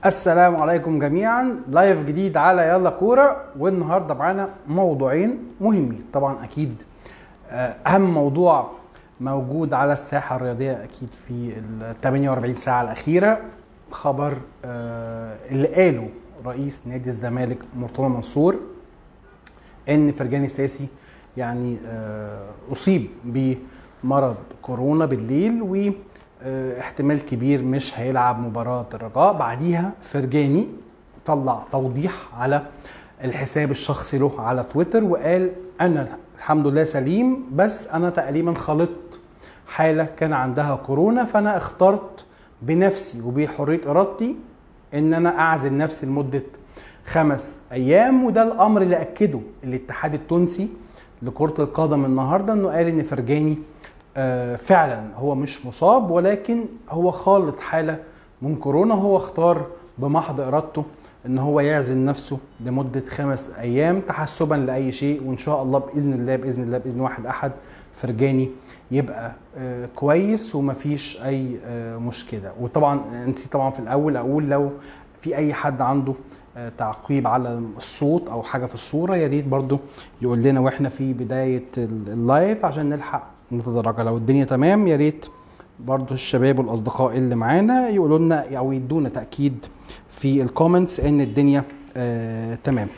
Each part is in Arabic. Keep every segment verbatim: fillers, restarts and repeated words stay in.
السلام عليكم جميعا. لايف جديد على يلا كوره، والنهارده معانا موضوعين مهمين طبعا. اكيد اهم موضوع موجود على الساحه الرياضيه اكيد في ال ثمانية وأربعين ساعه الاخيره، خبر اللي قاله رئيس نادي الزمالك مرتضى منصور ان فرجاني ساسي يعني اصيب بمرض كورونا بالليل، و احتمال كبير مش هيلعب مباراة الرجاء. بعديها فرجاني طلع توضيح على الحساب الشخصي له على تويتر وقال انا الحمد لله سليم، بس انا تقريبا خلطت حالة كان عندها كورونا، فانا اخترت بنفسي وبحرية ارادتي ان انا اعزل نفسي لمدة خمس ايام. وده الامر اللي اكده الاتحاد التونسي لكرة القدم النهاردة، انه قال ان فرجاني آه فعلا هو مش مصاب، ولكن هو خالط حالة من كورونا. هو اختار بمحض ارادته ان هو يعزل نفسه لمدة خمس ايام تحسبا لاي شيء، وان شاء الله باذن الله باذن الله باذن واحد احد فرجاني يبقى آه كويس ومفيش اي آه مشكلة. وطبعا نسيت طبعا في الاول اقول لو في اي حد عنده آه تعقيب على الصوت او حاجة في الصورة يا ريت برضو يقول لنا واحنا في بداية اللايف عشان نلحق نتدرج. لو الدنيا تمام يا ريت برضو الشباب والاصدقاء اللي معانا يقولوا لنا او يدونا تاكيد في الكومنتس ان الدنيا آه تمام.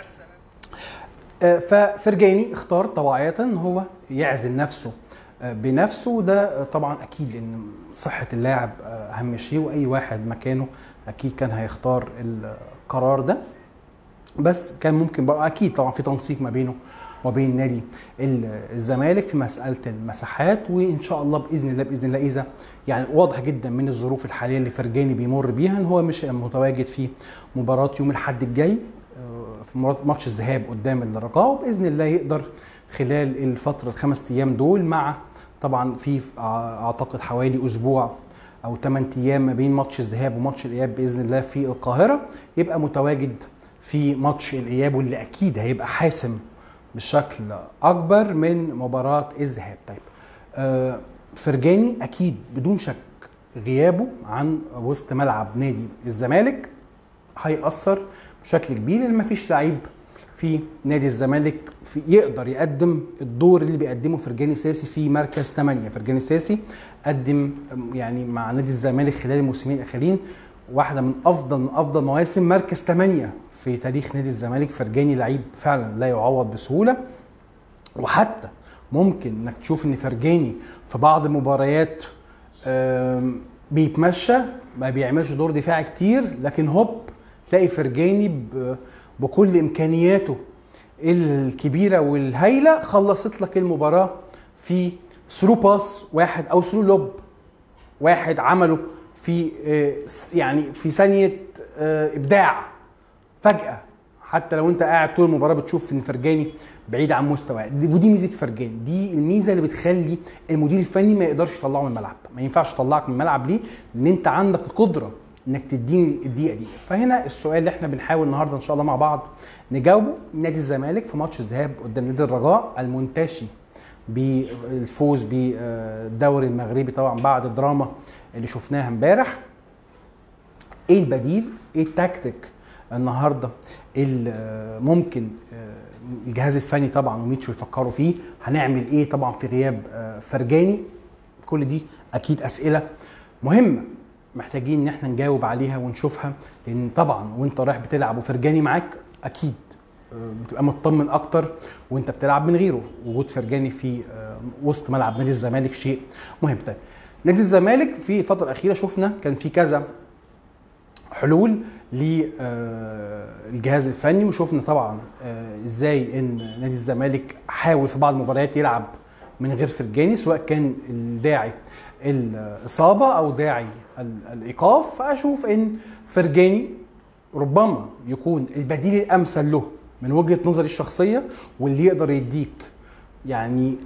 آه ففرجاني اختار طواعية ان هو يعزل نفسه آه بنفسه، وده طبعا اكيد لان صحة اللاعب آه اهم شيء، واي واحد مكانه اكيد كان هيختار القرار ده. بس كان ممكن بقى اكيد طبعا في تنسيق ما بينه وبين نادي الزمالك في مساله المساحات، وان شاء الله باذن الله باذن الله اذا يعني واضح جدا من الظروف الحاليه اللي فرجاني بيمر بيها ان هو مش متواجد في مباراه يوم الاحد الجاي في ماتش الذهاب قدام الرجاء، وباذن الله يقدر خلال الفتره الخمس ايام دول مع طبعا في اعتقد حوالي اسبوع او ثمان ايام ما بين ماتش الذهاب وماتش الاياب باذن الله في القاهره، يبقى متواجد في ماتش الاياب واللي اكيد هيبقى حاسم بشكل اكبر من مباراه الذهاب. طيب آه فرجاني اكيد بدون شك غيابه عن وسط ملعب نادي الزمالك هيأثر بشكل كبير، لان مفيش لعيب في نادي الزمالك في يقدر يقدم الدور اللي بيقدمه فرجاني ساسي في مركز ثمانية. فرجاني ساسي قدم يعني مع نادي الزمالك خلال الموسمين الاخيرين واحده من افضل من افضل مواسم مركز ثمانية في تاريخ نادي الزمالك. فرجاني لعيب فعلا لا يعوض بسهوله، وحتى ممكن انك تشوف ان فرجاني في بعض المباريات بيتمشى ما بيعملش دور دفاعي كتير، لكن هوب تلاقي فرجاني بكل امكانياته الكبيره والهائله خلصت لك المباراه في ثرو باس واحد او ثرو لوب واحد عمله في يعني في ثانيه ابداع فجاه. حتى لو انت قاعد طول المباراه بتشوف ان فرجاني بعيد عن مستواه، ودي ميزه فرجاني، دي الميزه اللي بتخلي المدير الفني ما يقدرش يطلعه من الملعب. ما ينفعش يطلعك من الملعب ليه؟ لان انت عندك القدره انك تديني الدقيقه دي. فهنا السؤال اللي احنا بنحاول النهارده ان شاء الله مع بعض نجاوبه. نادي الزمالك في ماتش الذهاب قدام نادي الرجاء المنتشي بالفوز بالدوري المغربي طبعا بعد الدراما اللي شفناها امبارح، ايه البديل؟ ايه التكتيك النهارده اللي ممكن الجهاز الفني طبعا وميتشو يفكروا فيه؟ هنعمل ايه طبعا في غياب فرجاني؟ كل دي اكيد اسئله مهمه محتاجين ان احنا نجاوب عليها ونشوفها، لان طبعا وانت رايح بتلعب وفرجاني معاك اكيد بتبقى مطمن اكتر وانت بتلعب من غيره. وجود فرجاني في وسط ملعب نادي الزمالك شيء مهم. طيب نادي الزمالك في الفتره الاخيره شفنا كان في كذا حلول للجهاز الفني، وشفنا طبعا ازاي ان نادي الزمالك حاول في بعض المباريات يلعب من غير فرجاني، سواء كان الداعي الاصابه او داعي الايقاف. فاشوف ان فرجاني ربما يكون البديل الامثل له من وجهه نظري الشخصيه، واللي يقدر يديك يعني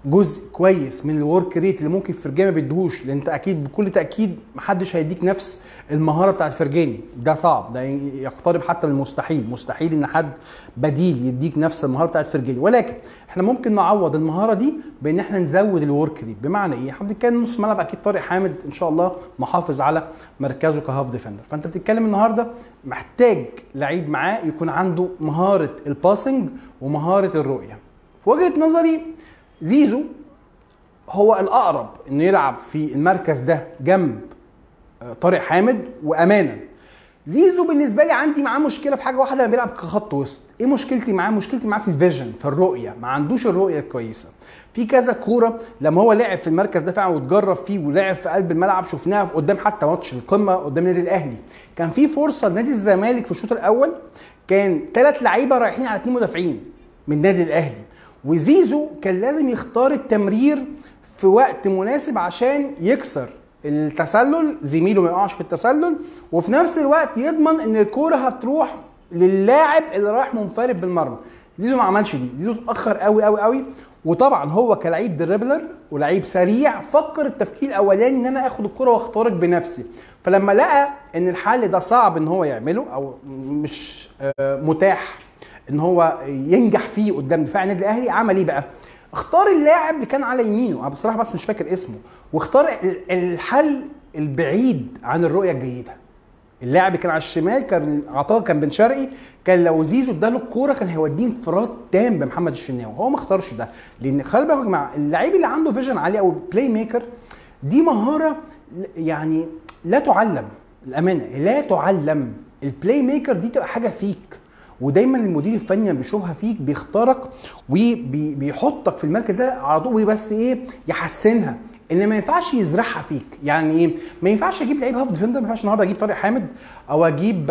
جزء كويس من الورك ريت اللي ممكن فرجاني ما بيديهوش، لان انت اكيد بكل تاكيد محدش هيديك نفس المهاره بتاعت فرجاني، ده صعب، ده يقترب حتى من المستحيل، مستحيل ان حد بديل يديك نفس المهاره بتاعت فرجاني. ولكن احنا ممكن نعوض المهاره دي بان احنا نزود الورك ريت. بمعنى ايه؟ احنا بنتكلم نص ملعب، اكيد طارق حامد ان شاء الله محافظ على مركزه كهاف ديفندر، فانت بتتكلم النهارده محتاج لعيب معاه يكون عنده مهاره الباسنج ومهاره الرؤيه. في وجهه نظري زيزو هو الاقرب انه يلعب في المركز ده جنب طارق حامد. وامانا زيزو بالنسبه لي عندي معاه مشكله في حاجه واحده، لما بيلعب كخط وسط. ايه مشكلتي معاه؟ مشكلتي معاه في الفيجن، في الرؤيه، ما عندوش الرؤيه الكويسه. في كذا كوره لما هو لعب في المركز ده فعلا واتجرب فيه ولعب في قلب الملعب، شفناها قدام حتى ماتش القمه قدام النادي الاهلي، كان في فرصه لنادي الزمالك في الشوط الاول، كان ثلاث لعيبه رايحين على اثنين مدافعين من النادي الاهلي، وزيزو كان لازم يختار التمرير في وقت مناسب عشان يكسر التسلل، زميله ما يقعش في التسلل، وفي نفس الوقت يضمن ان الكوره هتروح للاعب اللي رايح منفرد بالمرمى. زيزو ما عملش دي، زيزو اتاخر قوي قوي قوي. وطبعا هو كلاعب دريبلر ولعيب سريع فكر التفكير الاولاني ان انا اخد الكوره واخترق بنفسي، فلما لقى ان الحل ده صعب ان هو يعمله او مش متاح ان هو ينجح فيه قدام دفاع النادي الاهلي، عمل ايه بقى؟ اختار اللاعب اللي كان على يمينه، انا بصراحه بس مش فاكر اسمه، واختار الحل البعيد عن الرؤيه الجيده. اللاعب اللي كان على الشمال كان عطاه كان بن شرقي، كان لو زيزو اداله الكوره كان هيوديه انفراد تام بمحمد الشناوي، هو ما اختارش ده. لان خلي بالك يا جماعه، اللعيب اللي عنده فيجن عالي او بلاي ميكر دي مهاره يعني لا تعلم، الامانه لا تعلم. البلاي ميكر دي تبقى حاجه فيك، ودايما المدير الفني لما بيشوفها فيك بيختارك وبيحطك في المركز ده على طول، بس ايه يحسنها، ان ما ينفعش يزرعها فيك. يعني ايه؟ ما ينفعش اجيب لعيب هاف ديفندر، ما ينفعش النهارده اجيب طارق حامد او اجيب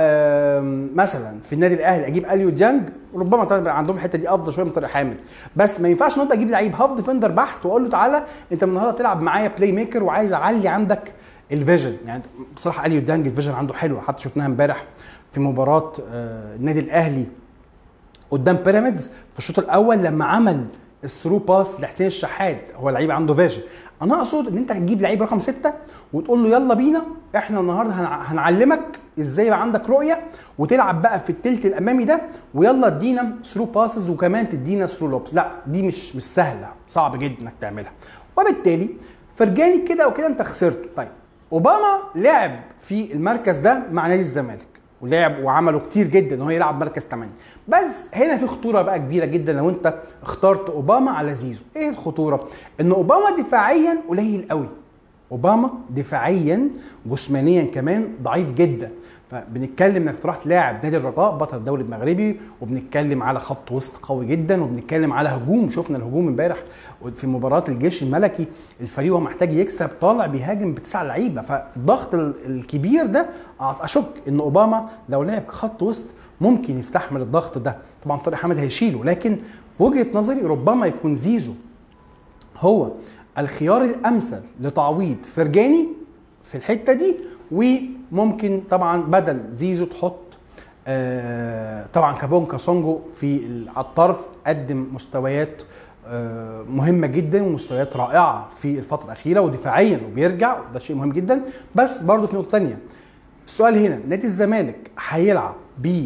مثلا في النادي الاهلي اجيب اليو ديانج، ربما عندهم الحته دي افضل شويه من طارق حامد، بس ما ينفعش النهارده اجيب لعيب هاف ديفندر بحت واقول له تعالى انت من النهارده تلعب معايا بلاي ميكر وعايز اعلي عندك الفيجن. يعني بصراحه اليو ديانج الفيجن عنده حلو، حتى شفناها امبارح في مباراه النادي الاهلي قدام بيراميدز في الشوط الاول لما عمل الثرو باس لحسين الشحات، هو لعيب عنده فيجن. انا اقصد ان انت هتجيب لعيب رقم ستة وتقول له يلا بينا احنا النهارده هنعلمك ازاي يبقى عندك رؤيه وتلعب بقى في التلت الامامي ده، ويلا ادينا ثرو باسز وكمان تدينا ثرو لوبس. لا دي مش مش سهله، صعب جدا انك تعملها، وبالتالي فرجاني كده وكده انت خسرته. طيب اوباما لعب في المركز ده مع نادي الزمالك ولعب وعملوا كتير جدا ان هو يلعب مركز ثمانية، بس هنا في خطوره بقى كبيره جدا لو انت اخترت اوباما على زيزو. ايه الخطوره؟ ان اوباما دفاعيا قليل قوي، اوباما دفاعيا جسمانيا كمان ضعيف جدا، فبنتكلم انك تروح تلاعب نادي الرجاء بطل الدوري المغربي، وبنتكلم على خط وسط قوي جدا، وبنتكلم على هجوم. شفنا الهجوم امبارح في مباراه الجيش الملكي، الفريق هو محتاج يكسب طالع بيهاجم بتسع لعيبه، فالضغط الكبير ده اشك ان اوباما لو لعب خط وسط ممكن يستحمل الضغط ده. طبعا طارق حامد هيشيله، لكن في وجهه نظري ربما يكون زيزو هو الخيار الامثل لتعويض فرجاني في الحته دي. وممكن طبعا بدل زيزو تحط آه طبعا كابونكا سونجو في على الطرف، قدم مستويات آه مهمه جدا ومستويات رائعه في الفتره الاخيره ودفاعيا وبيرجع، وده شيء مهم جدا. بس برضه في نقطه ثانيه، السؤال هنا نادي الزمالك هيلعب ب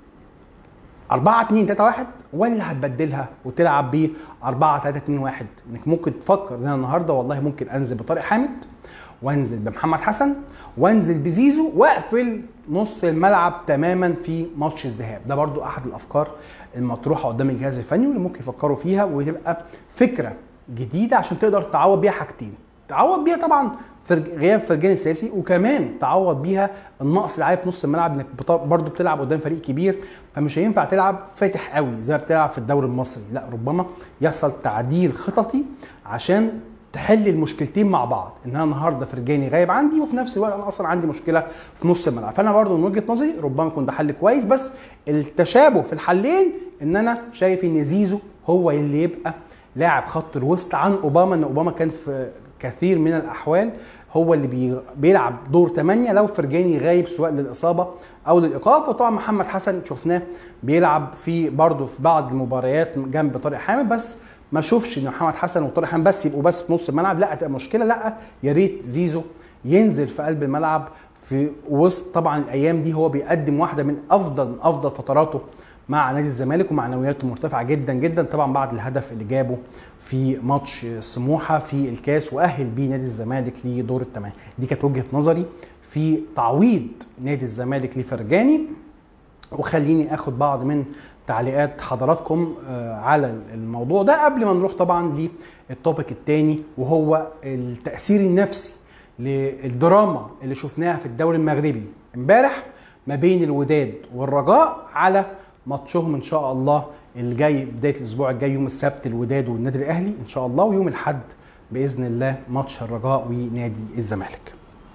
أربعة اتنين تلاتة واحد ولا هتبدلها وتلعب ب أربعة تلاتة اتنين واحد؟ انك ممكن تفكر ان انا النهارده والله ممكن انزل بطارق حامد وانزل بمحمد حسن وانزل بزيزو واقفل نص الملعب تماما في ماتش الذهاب. ده برضو احد الافكار المطروحه قدام الجهاز الفني واللي ممكن يفكروا فيها، وتبقى فكره جديده عشان تقدر تعوض بيها حاجتين، تعوض بيها طبعا غياب فرجاني الساسي، وكمان تعوض بيها النقص اللي عليه في نص الملعب، انك برضو بتلعب قدام فريق كبير فمش هينفع تلعب فاتح قوي زي ما بتلعب في الدوري المصري، لا ربما يحصل تعديل خططي عشان تحل المشكلتين مع بعض، ان انا النهارده فرجاني غايب عندي وفي نفس الوقت انا اصلا عندي مشكله في نص الملعب. فانا برضو من وجهه نظري ربما يكون ده حل كويس، بس التشابه في الحلين ان انا شايف ان زيزو هو اللي يبقى لاعب خط الوسط عن اوباما، ان اوباما كان في كثير من الاحوال هو اللي بي بيلعب دور ثمانية لو فرجاني غايب سواء للاصابه او للايقاف. وطبعا محمد حسن شفناه بيلعب في برضه في بعض المباريات جنب طارق حامد، بس ما اشوفش ان محمد حسن وطارق حامد بس يبقوا بس في نص الملعب، لا هتبقى مشكله. لا يا ريت زيزو ينزل في قلب الملعب في وسط. طبعا الايام دي هو بيقدم واحده من افضل من افضل فتراته مع نادي الزمالك، ومعنوياته مرتفعه جدا جدا طبعا بعد الهدف اللي جابه في ماتش سموحه في الكاس واهل بيه نادي الزمالك لدور الثمانيه. دي كانت وجهه نظري في تعويض نادي الزمالك لفرجاني. وخليني اخد بعض من تعليقات حضراتكم على الموضوع ده قبل ما نروح طبعا للتوبيك الثاني، وهو التاثير النفسي للدراما اللي شفناها في الدوري المغربي امبارح ما بين الوداد والرجاء على ماتشهم ان شاء الله اللي جاي بدايه الاسبوع الجاي يوم السبت الوداد والنادي الاهلي ان شاء الله، ويوم الاحد باذن الله ماتش الرجاء ونادي الزمالك.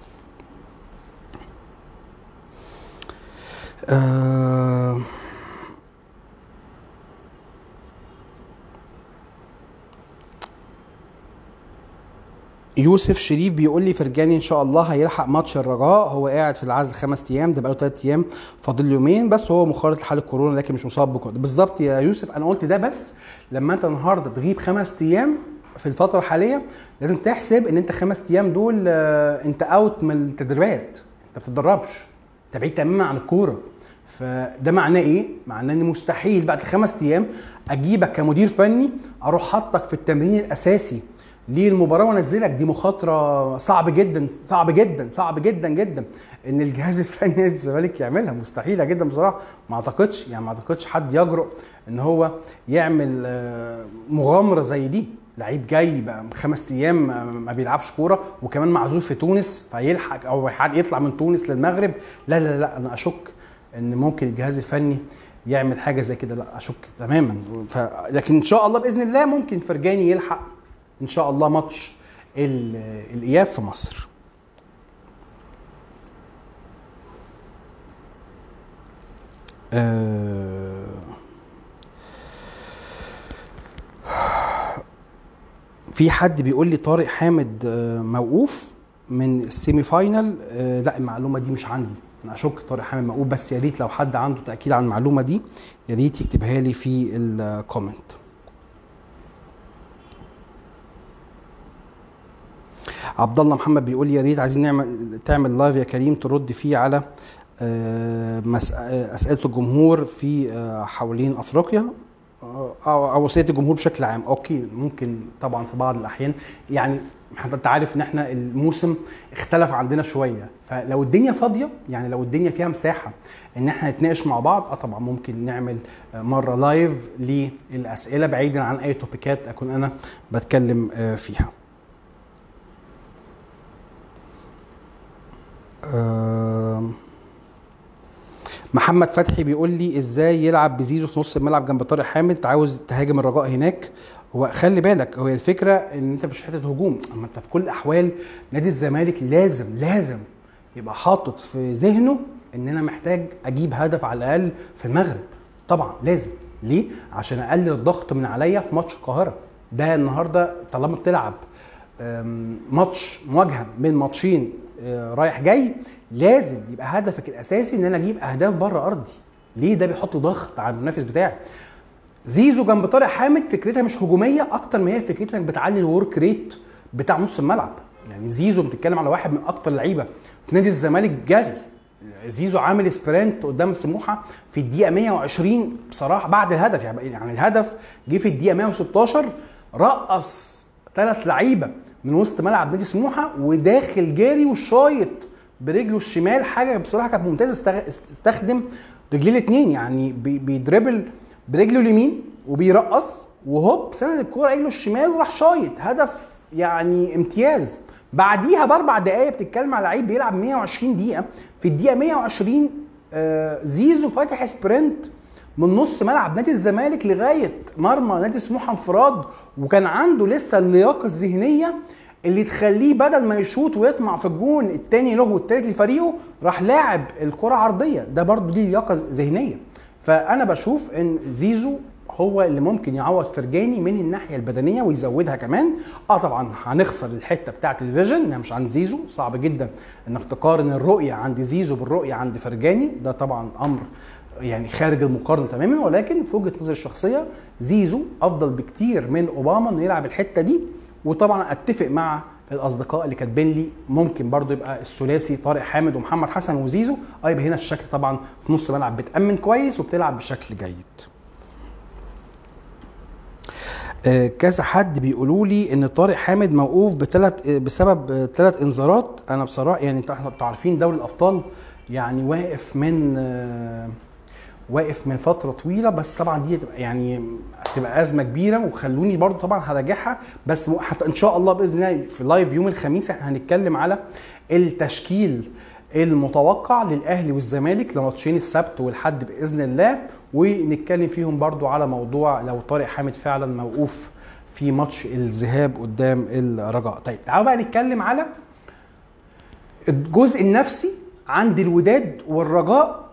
آه يوسف شريف بيقول لي فرجاني ان شاء الله هيلحق ماتش الرجاء، هو قاعد في العزل خمس ايام، ده بقاله ثلاث ايام فاضل يومين بس، هو مخالط لحاله كورونا لكن مش مصاب بكورونا. بالظبط يا يوسف، انا قلت ده بس لما انت النهارده تغيب خمس ايام في الفتره الحاليه لازم تحسب ان انت خمس ايام دول انت اوت من التدريبات، انت ما بتتدربش، انت بعيد تماما عن الكوره. فده معناه ايه؟ معناه ان مستحيل بعد الخمس ايام اجيبك كمدير فني اروح حاطك في التمرين الاساسي للمباراه وانزلك. دي مخاطره صعب جدا صعب جدا صعب جدا جدا ان الجهاز الفني نادي الزمالك يعملها، مستحيله جدا بصراحه. ما اعتقدش يعني ما اعتقدش حد يجرؤ ان هو يعمل مغامره زي دي. لعيب جاي بقى خمس ايام ما بيلعبش كوره وكمان معزول في تونس فيلحق او يطلع من تونس للمغرب. لا لا لا انا اشك ان ممكن الجهاز الفني يعمل حاجه زي كده، لا اشك تماما. ف... لكن ان شاء الله باذن الله ممكن فرجاني يلحق ان شاء الله ماتش الاياب في مصر. أه... في حد بيقول لي طارق حامد موقوف من السيمي فاينل. أه لا المعلومه دي مش عندي، انا اشك طارق حامد موقوف، بس يا ريت لو حد عنده تاكيد عن المعلومه دي يا ريت يكتبها لي في الكومنت. عبد الله محمد بيقول لي يا ريت عايزين نعمل تعمل لايف يا كريم ترد فيه على اسئله الجمهور في حوالين افريقيا او اسئله الجمهور بشكل عام. اوكي ممكن طبعا في بعض الاحيان، يعني انت عارف ان احنا الموسم اختلف عندنا شويه، فلو الدنيا فاضيه يعني لو الدنيا فيها مساحه ان احنا نتناقش مع بعض اه طبعا ممكن نعمل مره لايف للاسئله بعيدا عن اي توبيكات اكون انا بتكلم فيها. محمد فتحي بيقول لي ازاي يلعب بزيزو في نص الملعب جنب طارق حامد، عاوز تهاجم الرجاء هناك. هو خلي بالك هو الفكره ان انت مش حته هجوم، اما انت في كل الاحوال نادي الزمالك لازم لازم يبقى حاطط في ذهنه ان انا محتاج اجيب هدف على الاقل في المغرب. طبعا لازم، ليه؟ عشان اقلل الضغط من عليا في ماتش القاهره. ده النهارده طالما بتلعب ماتش مواجهه بين ماتشين رايح جاي لازم يبقى هدفك الاساسي ان انا اجيب اهداف بره ارضي. ليه؟ ده بيحط ضغط على المنافس بتاعي. زيزو جنب طارق حامد فكرتها مش هجوميه اكتر ما هي فكرتها انك بتعلي الورك ريت بتاع نص الملعب. يعني زيزو بتتكلم على واحد من اكتر اللعيبه في نادي الزمالك جري. زيزو عامل سبرنت قدام سموحه في الدقيقه مية وعشرين بصراحه بعد الهدف، يعني الهدف جه في الدقيقه مية وستاشر، رقص ثلاث لعيبه من وسط ملعب نادي سموحه وداخل جاري وشايط برجله الشمال. حاجه بصراحه كانت ممتازه، استخدم رجليه الاثنين، يعني بيدربل برجله اليمين وبيرقص وهوب سند الكوره رجله الشمال وراح شايط هدف، يعني امتياز. بعديها باربع دقائق بتتكلم على لعيب بيلعب مية وعشرين دقيقه، في الدقيقه مية وعشرين آه زيزو فاتح سبرنت من نص ملعب نادي الزمالك لغايه مرمى نادي سموحه انفراد، وكان عنده لسه اللياقه الذهنيه اللي تخليه بدل ما يشوط ويطمع في الجون الثاني له والثالث لفريقه راح لاعب الكره عرضيه. ده برضو دي لياقه ذهنيه. فانا بشوف ان زيزو هو اللي ممكن يعوض فرجاني من الناحيه البدنيه ويزودها كمان. اه طبعا هنخسر الحته بتاعه الفيجن انها مش عند زيزو، صعب جدا انك تقارن الرؤيه عند زيزو بالرؤيه عند فرجاني، ده طبعا امر يعني خارج المقارنه تماما، ولكن في وجهه نظري الشخصيه زيزو افضل بكتير من اوباما انه يلعب الحته دي. وطبعا اتفق مع الاصدقاء اللي كاتبين لي ممكن برضو يبقى الثلاثي طارق حامد ومحمد حسن وزيزو، اه يبقى هنا الشكل طبعا في نص ملعب بتامن كويس وبتلعب بشكل جيد. آه كذا حد بيقولوا لي ان طارق حامد موقوف بثلاث بسبب ثلاث انذارات. انا بصراحه يعني انتوا عارفين دوري الابطال يعني واقف من آه واقف من فتره طويله، بس طبعا دي هتبقى يعني هتبقى ازمه كبيره، وخلوني برضو طبعا هراجعها، بس حتى ان شاء الله باذن الله في لايف يوم الخميس هنتكلم على التشكيل المتوقع للاهلي والزمالك لماتشين السبت والحد باذن الله، ونتكلم فيهم برضو على موضوع لو طارق حامد فعلا موقوف في ماتش الذهاب قدام الرجاء. طيب تعالوا بقى نتكلم على الجزء النفسي عند الوداد والرجاء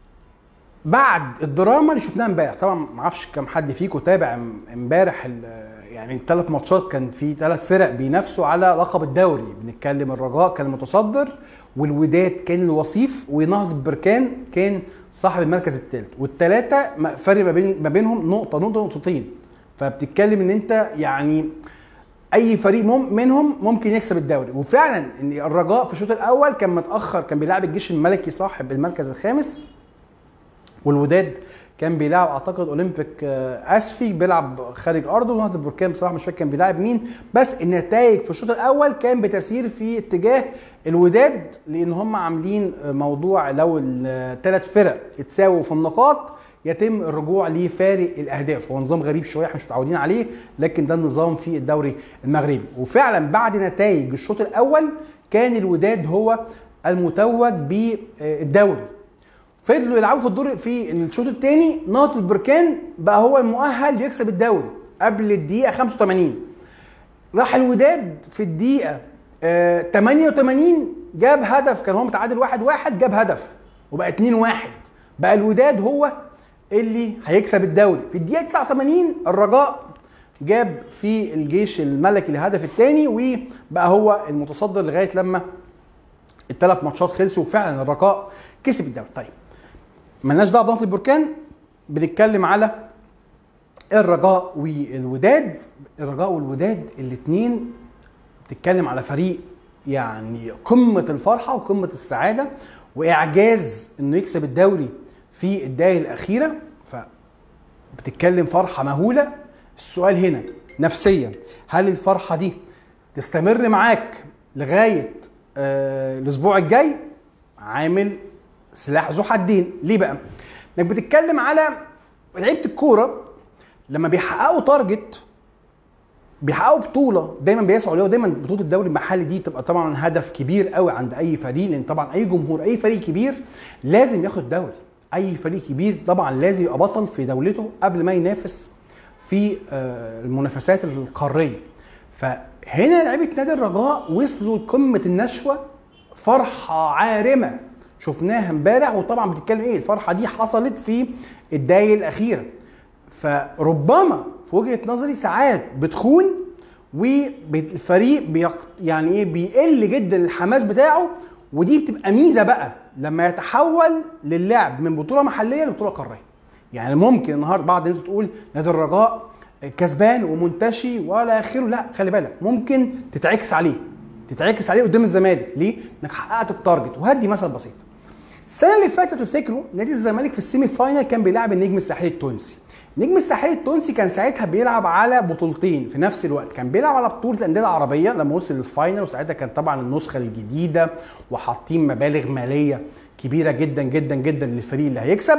بعد الدراما اللي شفناها امبارح. طبعا ما اعرفش كم حد فيكم تابع امبارح يعني الثلاث ماتشات، كان في ثلاث فرق بينافسوا على لقب الدوري. بنتكلم الرجاء كان المتصدر، والوداد كان الوصيف، ونهضة بركان كان صاحب المركز الثالث، والثلاثه فرق ما بين ما بينهم نقطه نقطه نقطتين. فبتتكلم ان انت يعني اي فريق منهم ممكن يكسب الدوري. وفعلا ان الرجاء في الشوط الاول كان متاخر، كان بيلعب الجيش الملكي صاحب المركز الخامس، والوداد كان بيلعب اعتقد اولمبيك اسفي بيلعب خارج ارضه، ونهضة البركان بصراحه مش فاكر كان بيلعب مين، بس النتائج في الشوط الاول كان بتسير في اتجاه الوداد، لان هم عاملين موضوع لو الثلاث فرق اتساووا في النقاط يتم الرجوع لفارق الاهداف. هو نظام غريب شويه احنا مش متعودين عليه، لكن ده النظام في الدوري المغربي. وفعلا بعد نتائج الشوط الاول كان الوداد هو المتوج بالدوري. فضلوا يلعبوا في الدور في الشوط الثاني، نهضة البركان بقى هو المؤهل يكسب الدوري قبل الدقيقه خمسة وثمانين. راح الوداد في الدقيقه آه ثمانية وثمانين جاب هدف، كان هو متعادل واحد واحد جاب هدف وبقى اتنين واحد، بقى الوداد هو اللي هيكسب الدوري. في الدقيقه تسعة وثمانين الرجاء جاب في الجيش الملكي الهدف الثاني، وبقى هو المتصدر لغايه لما الثلاث ماتشات خلصوا، وفعلا الرجاء كسب الدوري. طيب مالناش دعوه بنهضة البركان، بنتكلم على الرجاء والوداد. الرجاء والوداد الاثنين بتتكلم على فريق يعني قمه الفرحه وقمه السعاده واعجاز انه يكسب الدوري في الدقائق الاخيره، فبتتكلم فرحه مهوله. السؤال هنا نفسيا، هل الفرحه دي تستمر معاك لغايه آه الاسبوع الجاي؟ عامل سلاح ذو حدين. ليه بقى؟ انك بتتكلم على لعيبه الكوره لما بيحققوا تارجت، بيحققوا بطوله دايما بيسعوا ليها، ودايما بطوله الدوري المحلي دي تبقى طبعا هدف كبير قوي عند اي فريق، لان طبعا اي جمهور اي فريق كبير لازم ياخد دوري. اي فريق كبير طبعا لازم يبقى بطل في دولته قبل ما ينافس في المنافسات القاريه. فهنا لعيبه نادي الرجاء وصلوا لقمه النشوه، فرحه عارمه شفناها امبارح. وطبعا بتتكلم ايه الفرحه دي حصلت في الدقايق الاخيره، فربما في وجهه نظري ساعات بتخون والفريق بيق... يعني ايه بيقل جدا الحماس بتاعه، ودي بتبقى ميزه بقى لما يتحول للعب من بطوله محليه لبطوله قاريه. يعني ممكن النهارده بعض الناس بتقول نادي الرجاء كسبان ومنتشي ولا اخره، لا خلي بالك ممكن تتعكس عليه تتعكس عليه قدام الزمالك. ليه؟ انك حققت التارجت. وهدي مثل بسيط، السنه اللي فاتت تفتكروا نادي الزمالك في السيمي فاينال كان بيلعب النجم الساحلي التونسي. النجم الساحلي التونسي كان ساعتها بيلعب على بطولتين في نفس الوقت، كان بيلعب على بطوله الانديه العربيه لما وصل للفاينل، وساعتها كان طبعا النسخه الجديده وحاطين مبالغ ماليه كبيره جدا جدا جدا للفريق اللي هيكسب،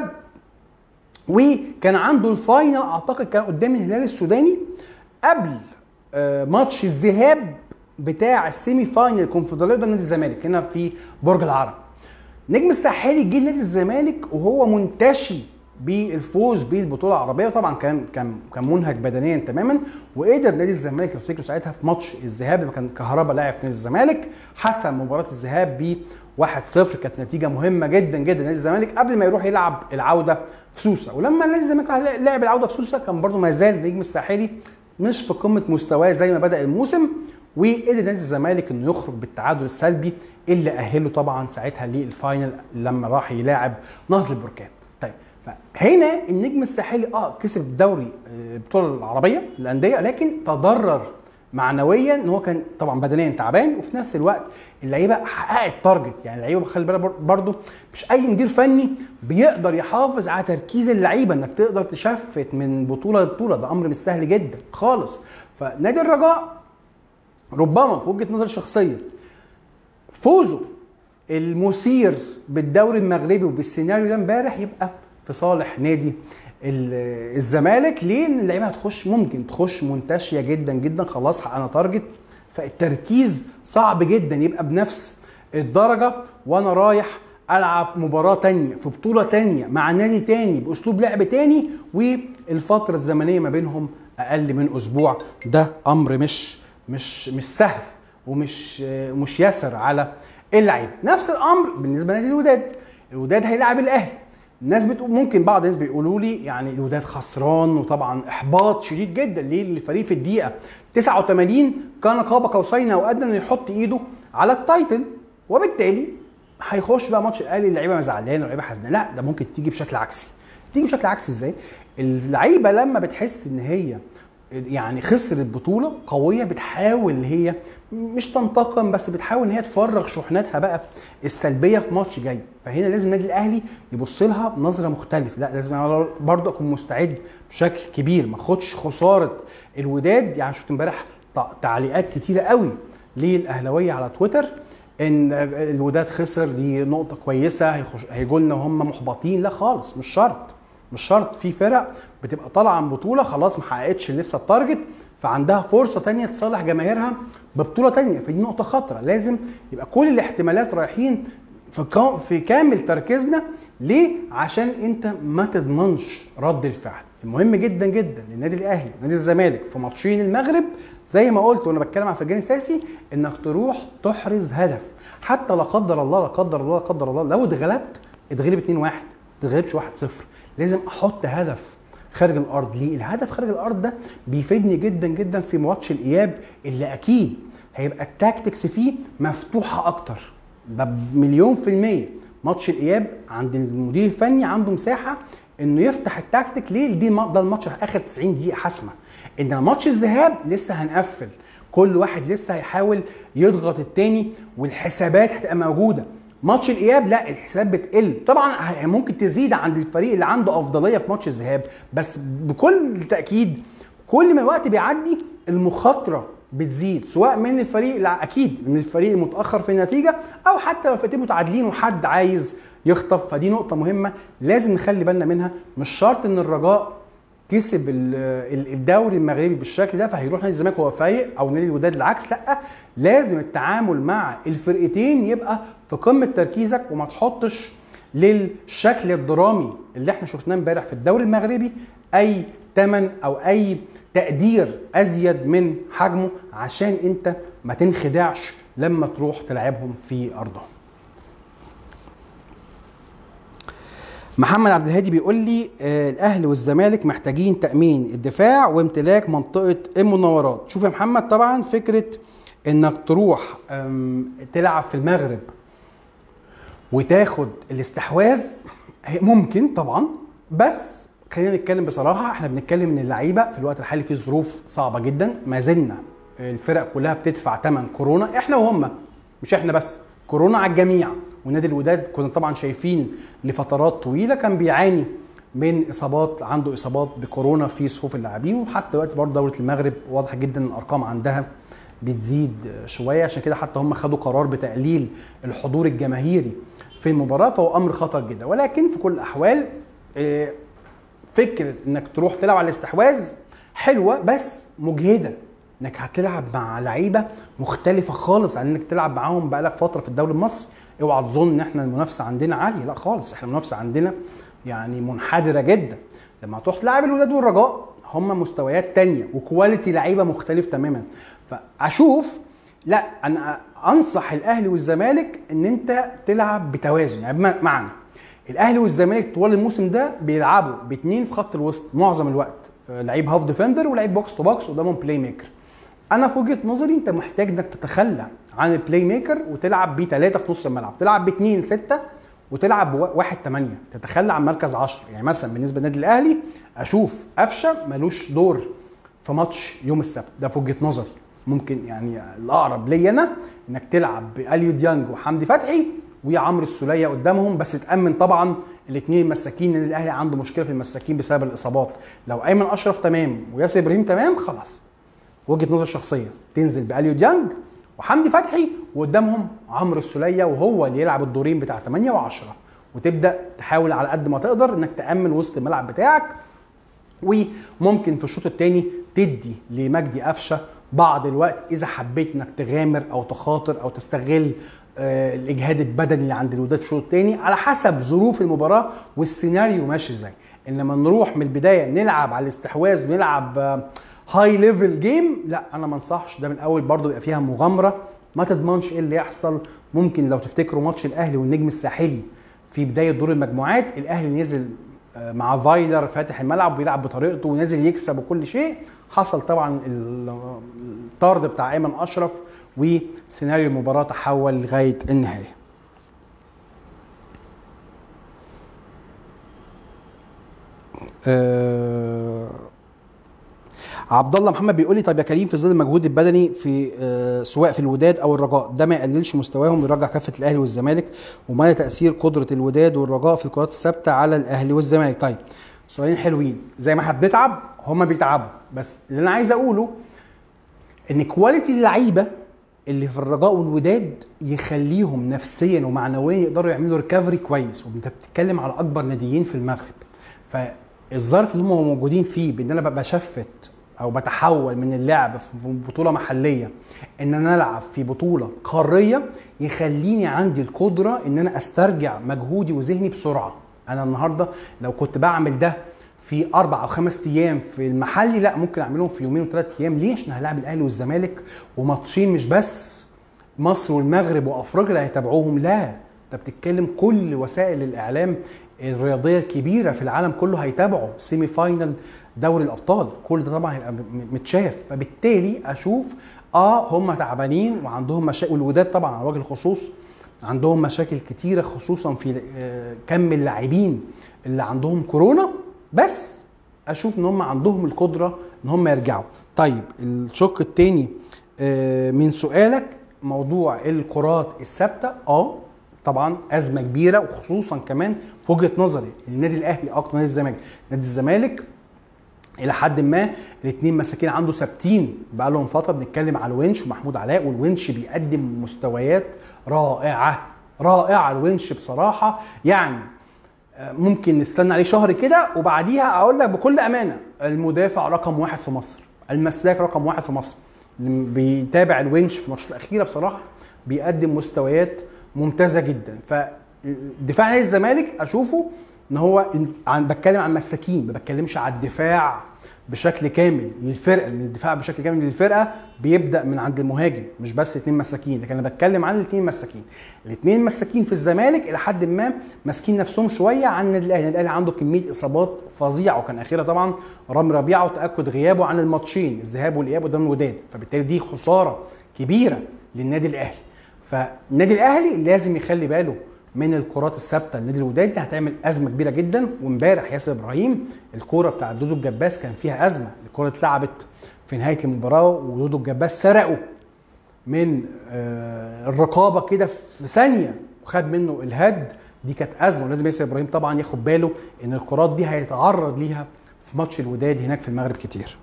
وكان عنده الفاينل اعتقد كان قدام الهلال السوداني قبل ماتش الذهاب بتاع السيمي فاينل الكونفدراليه قدام نادي الزمالك هنا في برج العرب. نجم الساحلي جه نادي الزمالك وهو منتشي بالفوز بالبطوله العربيه، وطبعا كان كان كان منهك بدنيا تماما. وقدر نادي الزمالك لو تفتكروا ساعتها في ماتش الذهاب لما كان كهربا لاعب في نادي الزمالك حسم مباراه الذهاب ب واحد صفر، كانت نتيجه مهمه جدا جدا نادي الزمالك قبل ما يروح يلعب العوده في سوسه. ولما نادي الزمالك لعب العوده في سوسه كان برده ما زال النجم الساحلي مش في قمه مستواه زي ما بدا الموسم، وقدر نادي الزمالك انه يخرج بالتعادل السلبي اللي اهله طبعا ساعتها للفاينل لما راح يلاعب نهضه البركان. طيب فهنا النجم الساحلي اه كسب الدوري البطوله العربيه للانديه، لكن تضرر معنويا ان هو كان طبعا بدنيا تعبان، وفي نفس الوقت اللعيبه حققت تارجت. يعني اللعيبه خلي بالك برضه مش اي مدير فني بيقدر يحافظ على تركيز اللعيبه انك تقدر تشفت من بطوله لبطوله، ده امر مش سهل جدا خالص. فنادي الرجاء ربما في وجهه نظري الشخصيه فوزه المثير بالدوري المغربي وبالسيناريو ده امبارح يبقى في صالح نادي الزمالك. ليه؟ ان اللعيبه هتخش ممكن تخش منتشيه جدا جدا، خلاص حققنا تارجت، فالتركيز صعب جدا يبقى بنفس الدرجه وانا رايح العب مباراه تانية في بطوله تانية مع نادي تاني باسلوب لعب تاني والفتره الزمنيه ما بينهم اقل من اسبوع. ده امر مش مش مش سهل ومش مش يسر على اللعيبه. نفس الامر بالنسبه لنادي الوداد. الوداد هيلاعب الاهلي. الناس بتقول ممكن بعض الناس بيقولوا لي يعني الوداد خسران، وطبعا احباط شديد جدا ليه الفريق في الدقيقه تسعة وثمانين كان قاب قوسين او ادنى انه يحط ايده على التايتل، وبالتالي هيخش بقى ماتش الاهلي اللعيبه زعلانه واللعيبه حزينه. لا، ده ممكن تيجي بشكل عكسي. تيجي بشكل عكسي ازاي؟ اللعيبه لما بتحس ان هي يعني خسرت بطوله قويه بتحاول ان هي مش تنتقم، بس بتحاول ان هي تفرغ شحناتها بقى السلبيه في ماتش جاي. فهنا لازم النادي الاهلي يبص لها بنظره مختلفه. لا، لازم انا برضه اكون مستعد بشكل كبير، ما اخدش خساره الوداد. يعني شفت امبارح تعليقات كتيره قوي للاهلاويه على تويتر ان الوداد خسر دي نقطه كويسه هيجوا لنا وهم محبطين. لا خالص، مش شرط مش شرط. في فرق بتبقى طالعه من بطوله خلاص ما حققتش لسه التارجت، فعندها فرصه ثانيه تصالح جماهيرها ببطوله ثانيه، فدي نقطه خطره. لازم يبقى كل الاحتمالات رايحين في في كامل تركيزنا. ليه؟ عشان انت ما تضمنش رد الفعل. المهم جدا جدا للنادي الاهلي ونادي الزمالك في ماتشين المغرب زي ما قلت وانا بتكلم عن فرجاني ساسي انك تروح تحرز هدف، حتى لا قدر الله لا قدر الله لا قدر الله لو اتغلبت اتغلب اتنين واحد ما تتغلبش واحد صفر. لازم احط هدف خارج الارض. ليه؟ الهدف خارج الارض ده بيفيدني جدا جدا في ماتش الاياب اللي اكيد هيبقى التاكتكس فيه مفتوحه اكتر بمليون في الميه. ماتش الاياب عند المدير الفني عنده مساحه انه يفتح التاكتيك. ليه؟ دي ده الماتش اخر تسعين دقيقه حاسمه. انما ماتش الذهاب لسه هنقفل، كل واحد لسه هيحاول يضغط التاني والحسابات هتبقى موجوده. ماتش الاياب لا، الحسابات بتقل طبعا، ممكن تزيد عند الفريق اللي عنده افضليه في ماتش الذهاب، بس بكل تاكيد كل ما الوقت بيعدي المخاطره بتزيد، سواء من الفريق اكيد من الفريق المتاخر في النتيجه او حتى لو فريقين متعادلين وحد عايز يخطف. فدي نقطه مهمه لازم نخلي بالنا منها. مش شرط ان الرجاء كسب الدوري المغربي بالشكل ده فهيروح نادي الزمالك وهو فايق او نادي الوداد العكس. لا، لازم التعامل مع الفرقتين يبقى في قمه تركيزك وما تحطش للشكل الدرامي اللي احنا شفناه امبارح في الدوري المغربي اي ثمن او اي تقدير ازيد من حجمه عشان انت ما تنخدعش لما تروح تلعبهم في ارضهم. محمد عبد الهادي بيقول لي آه الاهلي والزمالك محتاجين تامين الدفاع وامتلاك منطقه المناورات. شوف يا محمد، طبعا فكره انك تروح تلعب في المغرب وتاخد الاستحواذ ممكن طبعا، بس خلينا نتكلم بصراحه. احنا بنتكلم ان اللعيبه في الوقت الحالي في ظروف صعبه جدا، ما زلنا الفرق كلها بتدفع ثمن كورونا، احنا وهم، مش احنا بس، كورونا على الجميع. ونادي الوداد كنا طبعا شايفين لفترات طويله كان بيعاني من اصابات، عنده اصابات بكورونا في صفوف اللاعبين، وحتى دلوقتي برضه دوله المغرب واضح جدا ان الارقام عندها بتزيد شويه، عشان كده حتى هم خدوا قرار بتقليل الحضور الجماهيري في المباراه، فهو امر خطر جدا. ولكن في كل الاحوال فكره انك تروح تلعب على الاستحواذ حلوه بس مجهده، انك هتلعب مع لعيبه مختلفه خالص عن انك تلعب معاهم بقالك فتره في الدوري المصري. اوعى تظن ان احنا المنافسه عندنا عاليه، لا خالص، احنا المنافسه عندنا يعني منحدره جدا. لما تروح تلعب الوداد والرجاء هم مستويات تانية وكواليتي لعيبه مختلف تماما. فاشوف لا، انا انصح الاهلي والزمالك ان انت تلعب بتوازن. يعني معنى الاهلي والزمالك طوال الموسم ده بيلعبوا باثنين في خط الوسط معظم الوقت، لعيب هاف ديفندر ولعيب بوكس تو بوكس قدامهم بلاي ميكر. انا في وجهه نظري انت محتاج انك تتخلى عن البلاي ميكر وتلعب بثلاثه في نص الملعب، تلعب باثنين سته وتلعب بواحد ثمانيه، تتخلى عن مركز عشرة. يعني مثلا بالنسبه للنادي الاهلي اشوف قفشه ملوش دور في ماتش يوم السبت، ده في وجهه نظري. ممكن يعني الاقرب ليا انا انك تلعب باليو ديانج وحمدي فتحي وعمرو السوليه قدامهم، بس تامن طبعا الاثنين مساكين، لان الاهلي عنده مشكله في المساكين بسبب الاصابات. لو ايمن اشرف تمام وياسر ابراهيم تمام خلاص، وجهه نظر شخصيه تنزل باليو ديانج وحمدي فتحي وقدامهم عمرو السوليه، وهو اللي يلعب الدورين بتاع ثمانية وعشرة، وتبدا تحاول على قد ما تقدر انك تامن وسط الملعب بتاعك. وممكن في الشوط الثاني تدي لمجدي قفشه بعض الوقت اذا حبيت انك تغامر او تخاطر او تستغل آه الاجهاد البدني اللي عند الوداد في الشوط الثاني، على حسب ظروف المباراه والسيناريو ماشي ازاي. انما نروح من البدايه نلعب على الاستحواذ ونلعب آه هاي ليفل جيم، لا انا ما انصحش ده من الاول. برضو بيبقى فيها مغامره، ما تضمنش ايه اللي يحصل. ممكن لو تفتكروا ماتش الاهلي والنجم الساحلي في بدايه دور المجموعات، الاهلي نزل مع فايلر فاتح الملعب وبيلعب بطريقته ونازل يكسب وكل شيء، حصل طبعا الطرد بتاع ايمن اشرف وسيناريو المباراه تحول لغايه النهايه. أه عبد الله محمد بيقول لي طب يا كريم، في ظل المجهود البدني في آه سواء في الوداد او الرجاء، ده ما يقللش مستواهم ويرجع كافه الاهلي والزمالك؟ وما تاثير قدره الوداد والرجاء في الكرات الثابته على الاهلي والزمالك؟ طيب سؤالين حلوين. زي ما احنا بنتعب هم بيتعبوا، بس اللي انا عايز اقوله ان كواليتي اللعيبه اللي في الرجاء والوداد يخليهم نفسيا ومعنويا يقدروا يعملوا ريكفري كويس. وانت بتتكلم على اكبر ناديين في المغرب، فالظرف اللي هم موجودين فيه بان انا ببقى شفت او بتحول من اللعب في بطوله محليه ان انا العب في بطوله قاريه، يخليني عندي القدره ان انا استرجع مجهودي وذهني بسرعه. انا النهارده لو كنت بعمل ده في اربع او خمس ايام في المحلي، لا ممكن اعملهم في يومين وثلاث ايام. ليه؟ عشان هلاعب الاهلي والزمالك وماتشين، مش بس مصر والمغرب وافريقيا اللي هيتابعوهم، لا انت بتتكلم كل وسائل الاعلام الرياضيه الكبيره في العالم كله هيتابعوا سيمي فاينل دوري الابطال. كل ده طبعا هيبقى متشاف. فبالتالي اشوف اه هم تعبانين وعندهم مشاكل، والوداد طبعا على وجه الخصوص عندهم مشاكل كتيره، خصوصا في كم اللاعبين اللي عندهم كورونا، بس اشوف ان هم عندهم القدره ان هم يرجعوا. طيب الشق الثاني من سؤالك، موضوع الكرات الثابته، اه طبعا ازمه كبيره، وخصوصا كمان في وجهه نظري النادي الاهلي اكتر من نادي الزمالك. نادي الزمالك الى حد ما الاثنين مساكين عنده ثابتين بقى لهم فتره، بنتكلم على الونش ومحمود علاء، والونش بيقدم مستويات رائعه رائعه. الونش بصراحه يعني ممكن نستنى عليه شهر كده وبعديها اقول لك بكل امانه المدافع رقم واحد في مصر، المساك رقم واحد في مصر. بيتابع الونش في الماتشات الاخيره بصراحه بيقدم مستويات ممتازه جدا. فدفاع نادي الزمالك اشوفه ان هو عن بتكلم عن مساكين، ما بتكلمش على الدفاع بشكل كامل للفرقه، لان الدفاع بشكل كامل للفرقه بيبدا من عند المهاجم، مش بس اثنين مساكين، لكن انا بتكلم عن الاثنين مساكين. الاثنين مساكين في الزمالك الى حد ما ماسكين نفسهم شويه عن النادي الاهلي. النادي الاهلي عنده كميه اصابات فظيعه، وكان اخيرا طبعا رامي ربيعه وتاكد غيابه عن الماتشين الذهاب والاياب قدام الوداد، فبالتالي دي خساره كبيره للنادي الاهلي. فالنادي الاهلي لازم يخلي باله من الكرات الثابته. النادي الوداد دي هتعمل ازمه كبيره جدا. وامبارح ياسر ابراهيم الكوره بتاع دودو الجباس كان فيها ازمه، الكوره اتلعبت في نهايه المباراه ودودو الجباس سرقه من الرقابه كده في ثانيه وخد منه الهد، دي كانت ازمه. ولازم ياسر ابراهيم طبعا ياخد باله ان الكرات دي هيتعرض ليها في ماتش الوداد هناك في المغرب كتير.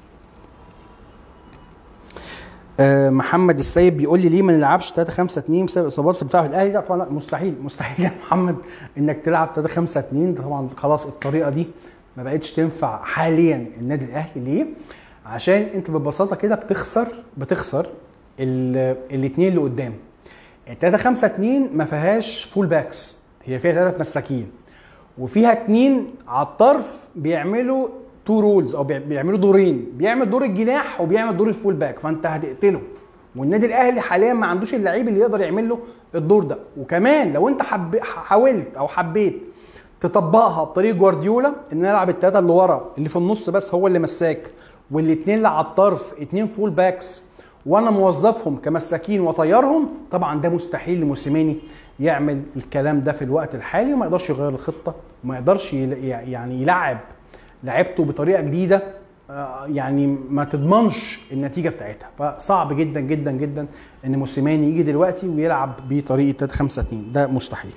محمد السيد بيقول لي ليه ما نلعبش ثلاثة خمسة اتنين بسبب اصابات في الدفاع في الاهلي؟ طبعا لا، مستحيل مستحيل يا محمد انك تلعب ثلاثة خمسة اتنين. طبعا خلاص الطريقه دي ما بقتش تنفع حاليا النادي الاهلي. ليه؟ عشان انت ببساطه كده بتخسر بتخسر الاثنين اللي قدام. ثلاثة خمسة اتنين ما فيهاش فول باكس، هي فيها ثلاث مساكين، وفيها اتنين على الطرف بيعملوا تو رولز او بيعملوا دورين، بيعمل دور الجناح وبيعمل دور الفول باك، فانت هتقتله. والنادي الاهلي حاليا ما عندوش اللعيب اللي يقدر يعمل له الدور ده. وكمان لو انت حب... حاولت او حبيت تطبقها بطريقه جوارديولا، ان انا العب الثلاثه اللي ورا اللي في النص بس هو اللي مساك، والاثنين اللي على الطرف اتنين فول باكس وانا موظفهم كمساكين وطيرهم، طبعا ده مستحيل لموسيماني يعمل الكلام ده في الوقت الحالي، وما يقدرش يغير الخطه وما يقدرش يعني يلعب لعبته بطريقه جديده يعني ما تضمنش النتيجه بتاعتها. فصعب جدا جدا جدا ان موسيماني يجي دلوقتي ويلعب بطريقه خمسة اتنين، ده مستحيل.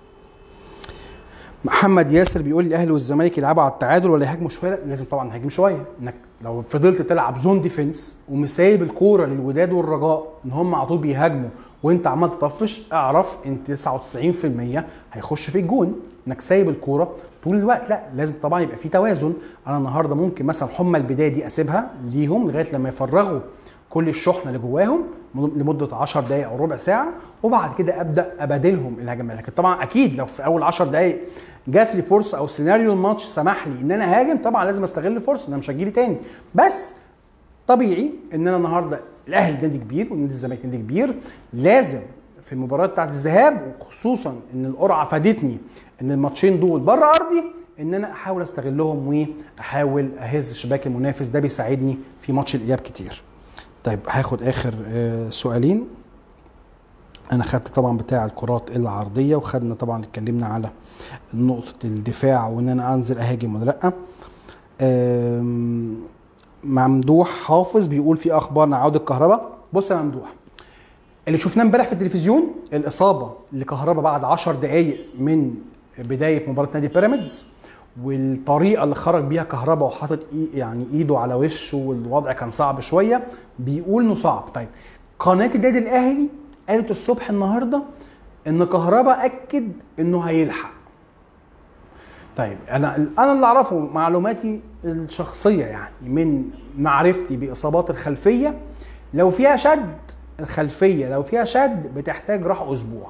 محمد ياسر بيقول الاهلي والزمالك يلعبوا على التعادل ولا يهاجموا شويه؟ لازم طبعا نهاجم شويه. انك لو فضلت تلعب زون ديفنس ومسايب الكوره للوداد والرجاء ان هم على طول بيهاجموا وانت عمال تطفش، اعرف ان تسعة وتسعين في المية هيخش في الجون. انك سايب الكوره طول الوقت، لا لازم طبعا يبقى في توازن. انا النهارده ممكن مثلا حمى البدايه دي اسيبها ليهم لغايه لما يفرغوا كل الشحنه اللي جواهم لمده عشر دقائق او ربع ساعه، وبعد كده ابدا ابادلهم الهجمات. لكن طبعا اكيد لو في اول عشر دقائق جات لي فرصه او سيناريو الماتش سمح لي ان انا هاجم، طبعا لازم استغل الفرصه، انا مش هجيلي تاني. بس طبيعي ان انا النهارده الاهلي نادي كبير ونادي الزمالك نادي كبير، لازم في المباريات بتاعت الذهاب وخصوصا ان القرعه فادتني ان الماتشين دول بره ارضي، ان انا احاول استغلهم واحاول اهز شباك المنافس. ده بيساعدني في ماتش الاياب كتير. طيب هاخد اخر سؤالين. انا خدت طبعا بتاع الكرات العرضيه، وخدنا طبعا اتكلمنا على نقطه الدفاع وان انا انزل اهاجم ولا لا. ممدوح حافظ بيقول في اخبار عوده كهربا. بص يا ممدوح، اللي شفناه امبارح في التلفزيون الاصابه لكهربا بعد عشر دقائق من بدايه مباراه نادي بيراميدز، والطريقه اللي خرج بيها كهربا وحاطط إي يعني ايده على وشه والوضع كان صعب شويه، بيقول انه صعب. طيب قناه النادي الاهلي قالت الصبح النهارده ان كهربا اكد انه هيلحق. طيب انا انا اللي اعرفه معلوماتي الشخصيه يعني من معرفتي باصابات الخلفيه، لو فيها شد الخلفيه لو فيها شد بتحتاج راحه اسبوع.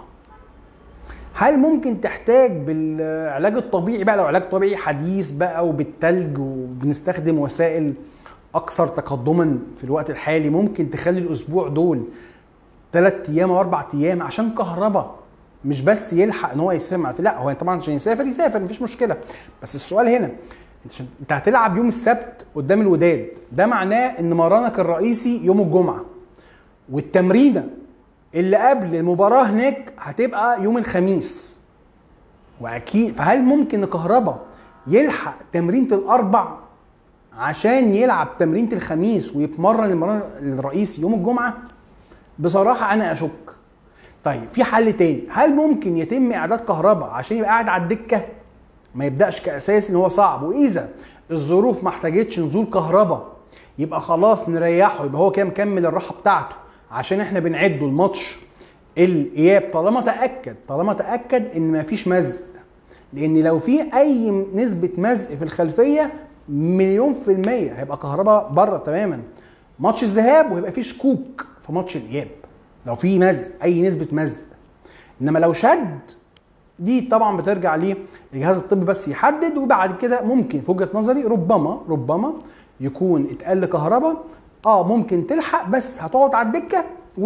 هل ممكن تحتاج بالعلاج الطبيعي بقى، لو علاج طبيعي حديث بقى وبالتلج وبنستخدم وسائل اكثر تقدما في الوقت الحالي، ممكن تخلي الاسبوع دول ثلاث ايام او اربع ايام عشان كهربا مش بس يلحق ان هو يسافر مع، لا هو طبعا عشان يسافر يسافر مفيش مشكله. بس السؤال هنا انت هتلعب يوم السبت قدام الوداد، ده معناه ان مرانك الرئيسي يوم الجمعه، والتمرينه اللي قبل المباراه هناك هتبقى يوم الخميس. واكيد فهل ممكن كهربا يلحق تمرينه الاربع عشان يلعب تمرينه الخميس ويتمرن المران الرئيسي يوم الجمعه؟ بصراحه انا اشك. طيب في حل تاني، هل ممكن يتم اعداد كهربا عشان يبقى قاعد على الدكه ما يبداش كاساس ان هو صعب، واذا الظروف ما احتاجتش نزول كهربا يبقى خلاص نريحه، يبقى هو كده مكمل الراحه بتاعته عشان احنا بنعده الماتش الاياب طالما تاكد طالما تاكد ان مفيش مزق. لان لو في اي نسبه مزق في الخلفيه مليون في الميه هيبقى كهربا بره تماما ماتش الذهاب، وهيبقى في شكوك في ماتش الاياب لو في مزق اي نسبه مزق. انما لو شد دي طبعا بترجع ليه الجهاز الطبي بس يحدد، وبعد كده ممكن في وجهه نظري ربما ربما يكون اتقل كهربا اه ممكن تلحق، بس هتقعد على الدكه،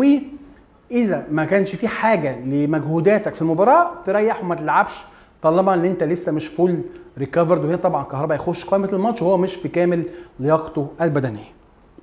واذا ما كانش في حاجه لمجهوداتك في المباراه تريح وما تلعبش طالما ان انت لسه مش فول ريكفرد. وهنا طبعا كهربا يخش قائمه الماتش وهو مش في كامل لياقته البدنيه.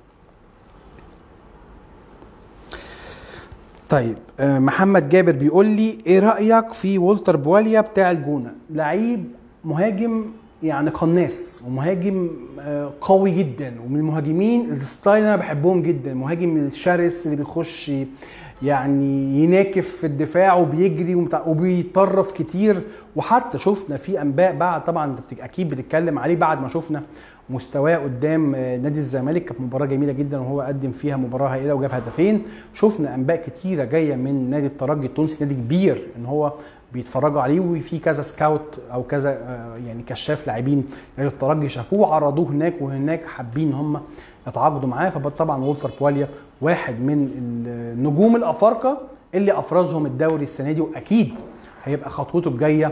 طيب محمد جابر بيقول لي ايه رايك في والتر بواليا بتاع الجونه؟ لعيب مهاجم يعني قناص ومهاجم قوي جدا، ومن المهاجمين الستايل اللي انا بحبهم جدا، مهاجم الشرس اللي بيخش يعني يناكف في الدفاع وبيجري وبيطرف كتير. وحتى شفنا في انباء بعد طبعا اكيد بتتكلم عليه بعد ما شفنا مستواه قدام نادي الزمالك، كانت مباراه جميله جدا وهو قدم فيها مباراه هائله وجاب هدفين. شفنا انباء كتيره جايه من نادي الترجي التونسي، نادي كبير، ان هو بيتفرجوا عليه وفي كذا سكاوت او كذا يعني كشاف لاعبين نادي الترجي شافوه وعرضوه هناك، وهناك حابين ان هم يتعاقدوا معاه. فطبعا والتر بواليا واحد من النجوم الافارقه اللي افرزهم الدوري السنه دي، واكيد هيبقى خطوته الجايه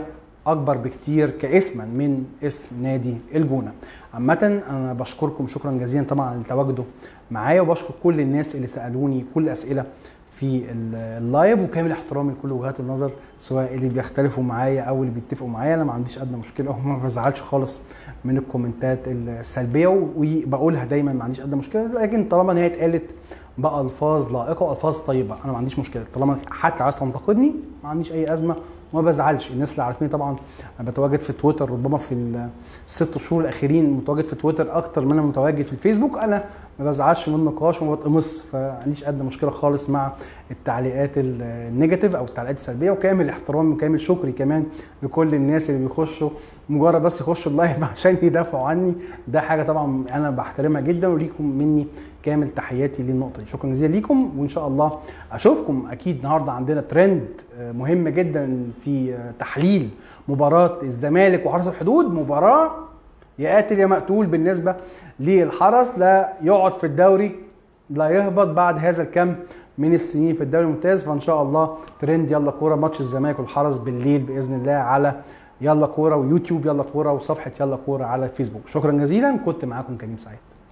اكبر بكتير كاسما من اسم نادي الجونه. عامه انا بشكركم شكرا جزيلا طبعا على تواجده معايا، وبشكر كل الناس اللي سالوني كل اسئله في اللايف، وكامل احترامي لكل وجهات النظر سواء اللي بيختلفوا معايا او اللي بيتفقوا معايا. انا ما عنديش ادنى مشكله وما بزعلش خالص من الكومنتات السلبيه، وبقولها دايما ما عنديش ادنى مشكله، لكن طالما ان هي اتقالت بالفاظ لائقه والفاظ طيبه انا ما عنديش مشكله. طالما حتى عايز تنتقدني ما عنديش اي ازمه وما بزعلش. الناس اللي عارفيني طبعا انا بتواجد في تويتر، ربما في الست شهور الاخيرين متواجد في تويتر اكتر من انا متواجد في الفيسبوك. انا ما بزعلش من النقاش وما بتقمص، فما عنديش ادنى مشكله خالص مع التعليقات النيجاتيف او التعليقات السلبيه. وكامل احترامي وكامل شكري كمان لكل الناس اللي بيخشوا مجرد بس يخشوا اللايف عشان يدافعوا عني، ده حاجه طبعا انا بحترمها جدا، وليكم مني كامل تحياتي للنقطه دي. شكرا جزيلا ليكم، وان شاء الله اشوفكم اكيد. النهارده عندنا ترند مهم جدا في تحليل مباراه الزمالك وحرس الحدود، مباراه يا قاتل يا مقتول بالنسبه للحرس، لا يقعد في الدوري لا يهبط بعد هذا الكم من السنين في الدوري الممتاز. فان شاء الله ترند يلا كوره ماتش الزمالك والحرس بالليل باذن الله على يلا كوره ويوتيوب يلا كوره وصفحه يلا كوره على الفيسبوك. شكرا جزيلا، كنت معاكم كريم سعيد.